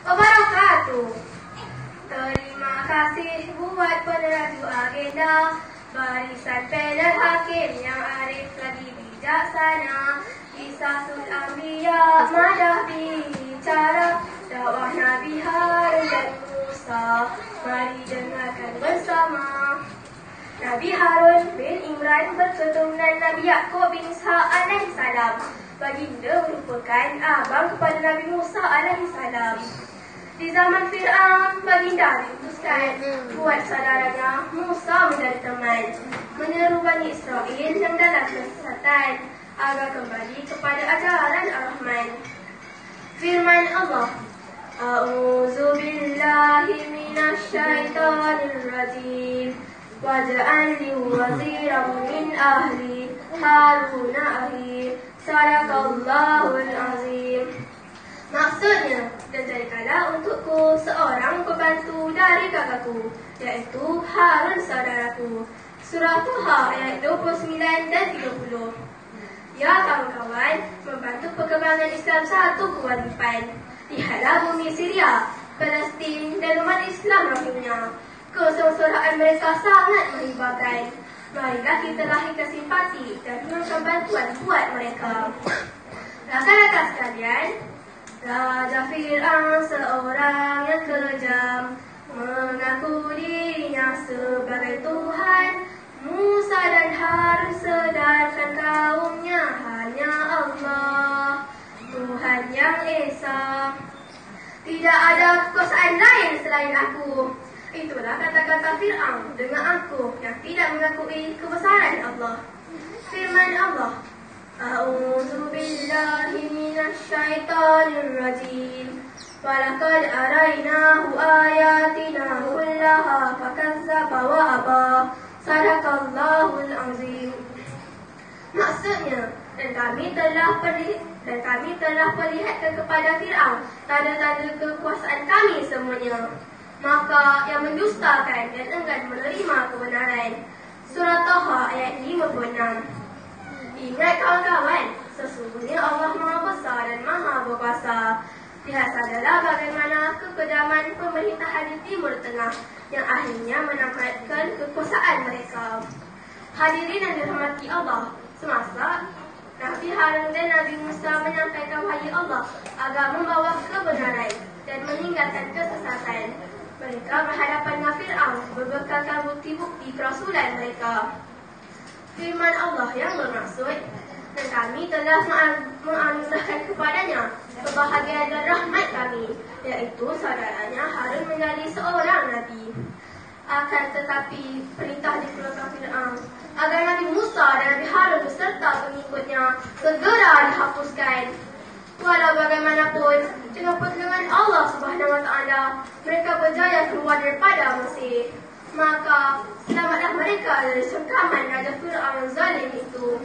wabarakatuh. Terima kasih buat peneraju agenda barisan panel hakim yang arif lagi bijaksana. Kisasul Anbiya madah bicara dakwah Nabi Harun dan Musa. Mari dengarkan bersama. Nabi Harun bin Imran berketurunan Nabi Yaakob bin Ishaq alaihissalam. Baginda merupakan abang kepada Nabi Musa alaihissalam. Di zaman Fir'aun, baginda diutuskan buat saudaranya Musa menjadi teman, menyeru Bani Israel yang dalam kesesatan agar kembali kepada ajaran Ar-Rahman. Firman Allah, A'udzu billahi minasyaitonir rajim. Waj'al li waziran min ahli Harun akhi. Sadaqallahul azim. Maksudnya, dan jadikanlah untukku seorang pembantu dari kakakku, iaitu Harun saudaraku. Surah Taha ayat 29 dan 30. Ya kawan-kawan, membantu perkembangan Islam satu kewajiban. Lihatlah bumi Syria, Palestin dan umat Islam Rohingya. Kesengsaraan mereka sangat menghibahkan. Marilah kita lahirkan simpati dan memberikan bantuan buat mereka. Rakan-rakan sekalian, Raja Fir'aun seorang yang kejam, mengaku dirinya sebagai Tuhan. Musa dan Harun sedarkan kaumnya hanya Allah, Tuhan yang Esa. Tidak ada kekuasaan lain selain aku. Itulah kata-kata Fir'aun dengan angkuh yang tidak mengakui kebesaran Allah. Firman Allah, A'udzu billahi minasyaitonir rajim. Walaqad arainahu ayatina kullaha fakazzaba wa aba. Sadaqallahul azim. Maksudnya, dan kami telah perlihatkan kepada Fir'aun tanda-tanda kekuasaan kami semuanya. Maka yang mendustakan dan enggan menerima kebenaran. Surah Taha ayat 56. Ingat kawan-kawan, sesungguhnya Allah Maha Besar dan Maha Berkuasa. Lihat sajalah bagaimana kekejaman pemerintahan di Timur Tengah yang akhirnya menampakkan kekuasaan mereka. Hadirin yang dirahmati Allah, semasa Nabi Harun dan Nabi Musa menyampaikan wahyu Allah agar membawa kebenaran dan meninggalkan kesesatan, mereka berhadapan dengan Fir'aun berbekalkan bukti-bukti kerasulan mereka. Firman Allah yang bermaksud, dan kami telah menganugerahkan kepadanya kebahagiaan dan rahmat kami, iaitu saudaranya Harun menjadi seorang Nabi. Akan tetapi perintah dikeluarkan Fir'aun agar Nabi Musa dan Nabi Harun beserta pengikutnya segera dihapuskan. Walau bagaimanapun, dengan pertolongan Allah Subhanahu Wa Taala, mereka berjaya keluar daripada Mesir. Maka selamatlah mereka dari sengkaman Raja Fir'aun zalim itu.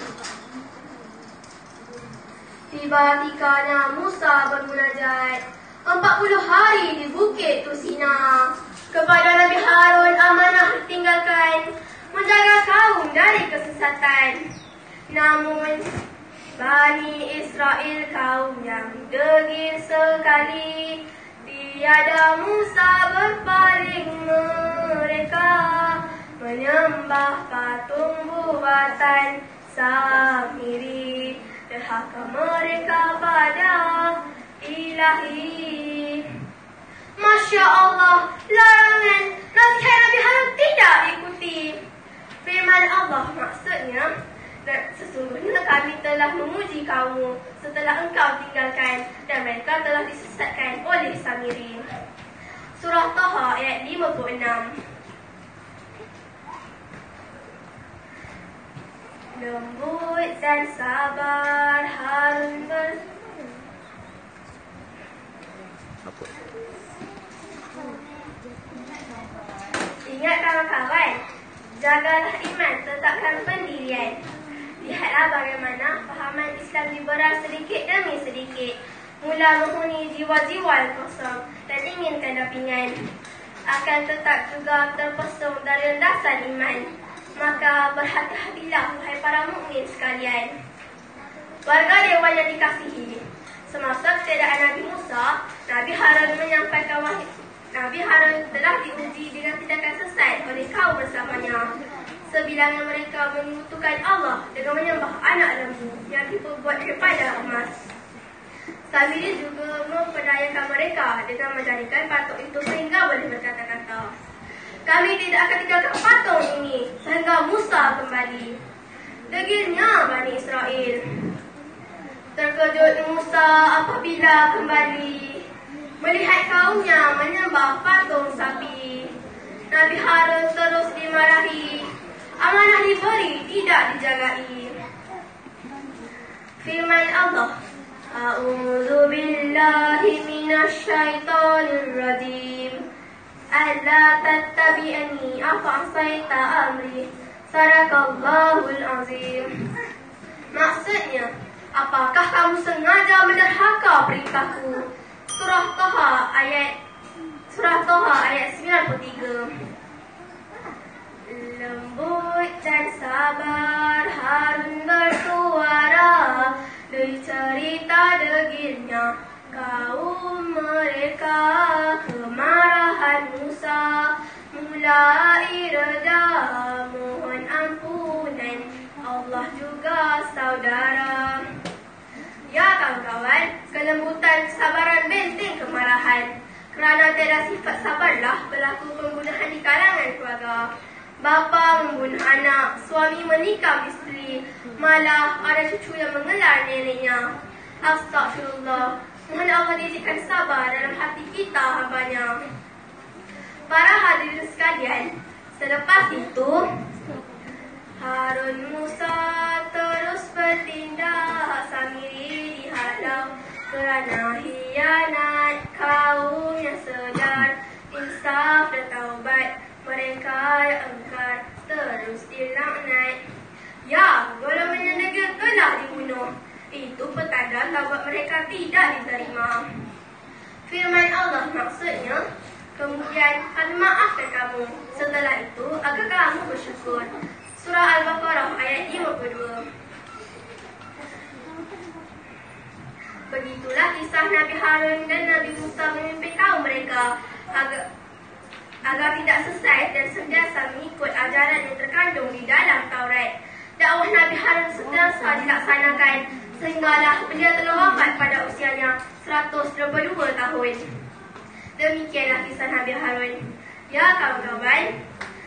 Tiba tikanya Musa bermunajat 40 hari di Bukit Tusina. Kepada Nabi Harun amanah ditinggalkan, menjaga kaum dari kesesatan. Namun Bani Israel kaum yang degil sekali, tiada Musa berpaling mereka, menyembah patung buatan Samiri. Derhaka mereka pada Ilahi. Masya Allah, larangan nasihat Nabi Harun tidak diikuti. Firman Allah maksudnya, dan sesungguhnya kami telah memuji kaummu setelah engkau tinggalkan, dan mereka telah disesatkan oleh Samiri. Surah Taha ayat 56. Lembut dan sabar Harun Ingat kawan-kawan, jagalah iman, tetapkan pendirian. Lihatlah bagaimana fahaman Islam liberal sedikit demi sedikit mula menghuni jiwa-jiwa yang kosong dan inginkan dampingan. Akan tetap juga terpesong dari landasan iman. Maka berhati-hatilah wahai para mukmin sekalian. Warga dewan yang dikasihi, Semasa ketiadaan Nabi Musa, Nabi Harun menyampaikan wahyu. Nabi Harun telah diuji dengan tindakan sesat oleh kaum bersamanya. Sebilangnya mereka menyekutukan Allah dengan menyembah anak lembu yang diperbuat daripada emas. Sambil juga memperdayakan mereka dengan menjadikan patung itu sehingga boleh berkata-kata, "Kami tidak akan tinggalkan patung ini sehingga Musa kembali." Degilnya Bani Israel. Terkejut Musa apabila kembali melihat kaumnya menyembah patung sapi. Nabi Harun terus dimarahi. Amanah diberi, tidak dijagai. Firman Allah, "A'udzu billahi minasyaitonir rajim. Alla tattabi'ani afa'asaita amri. Sadaqallahul azim." Maksudnya, apakah kamu sengaja menderhaka perintahku? Surah Toha ayat 93. Lembut dan sabar Harun bersuara, bercerita degilnya kaum mereka. Kemarahan Musa mulai reda, mohon ampunan Allah juga saudara. Ya kawan-kawan, kelembutan kesabaran benteng kemarahan. Kerana tiada sifat sabarlah berlaku pembunuhan di kalangan keluarga. Bapa membunuh anak, suami menikam isteri, malah ada cucu yang mengelar neneknya. Astagfirullah. Mohon Allah dijadikan sabar dalam hati kita hambanya. Para hadirin sekalian, selepas itu Harun Musa terus bertindak sambil dihalau kerana hianat kaum yang sedar, insaf dan taubat. Mereka yang engkar terus dilaknat. Ya, golongan yang negeri telah dibunuh. Itu petanda taubat mereka tidak diterima. Firman Allah maksudnya, kemudian kami maafkan kamu. Setelah itu, agar kamu bersyukur. Surah Al-Baqarah ayat 52. Begitulah kisah Nabi Harun dan Nabi Musa memimpin kaum mereka agar tidak sesat dan sentiasa mengikut ajaran yang terkandung di dalam Taurat. Dakwah Nabi Harun sentiasa dilaksanakan sehinggalah beliau telah wafat pada usianya 122 tahun. Demikianlah kisah Nabi Harun. Ya kawan-kawan,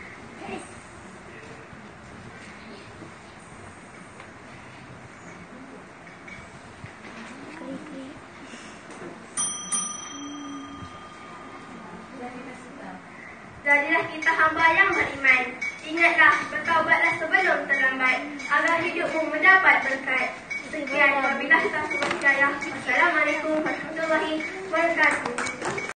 jadilah kita hamba yang beriman. Ingatlah, bertaubatlah sebelum terlambat agar hidupmu mendapat berkat. Sekian, wabillahi taufiq wal hidayah. Wassalamualaikum warahmatullahi wabarakatuh.